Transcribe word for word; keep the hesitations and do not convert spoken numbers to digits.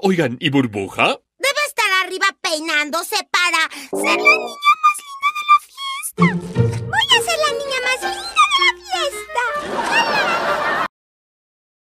Oigan, ¿y Burbuja? Debe estar arriba peinándose para ser la niña